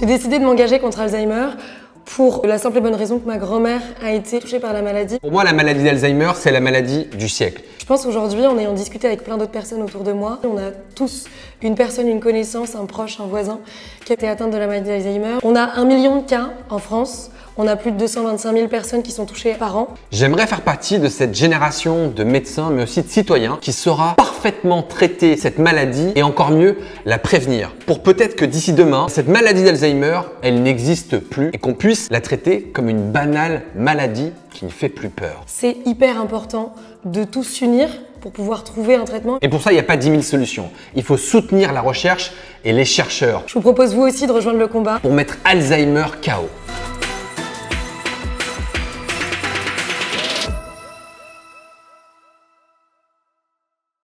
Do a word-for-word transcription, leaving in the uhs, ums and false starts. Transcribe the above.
J'ai décidé de m'engager contre Alzheimer pour la simple et bonne raison que ma grand-mère a été touchée par la maladie. Pour moi, la maladie d'Alzheimer, c'est la maladie du siècle. Je pense aujourd'hui, en ayant discuté avec plein d'autres personnes autour de moi, on a tous une personne, une connaissance, un proche, un voisin qui a été atteinte de la maladie d'Alzheimer. On a un million de cas en France. On a plus de deux cent vingt-cinq mille personnes qui sont touchées par an. J'aimerais faire partie de cette génération de médecins, mais aussi de citoyens, qui saura parfaitement traiter cette maladie et encore mieux, la prévenir. Pour peut-être que d'ici demain, cette maladie d'Alzheimer, elle n'existe plus et qu'on puisse la traiter comme une banale maladie qui ne fait plus peur. C'est hyper important de tous s'unir pour pouvoir trouver un traitement. Et pour ça, il n'y a pas dix mille solutions. Il faut soutenir la recherche et les chercheurs. Je vous propose vous aussi de rejoindre le combat pour mettre Alzheimer K O.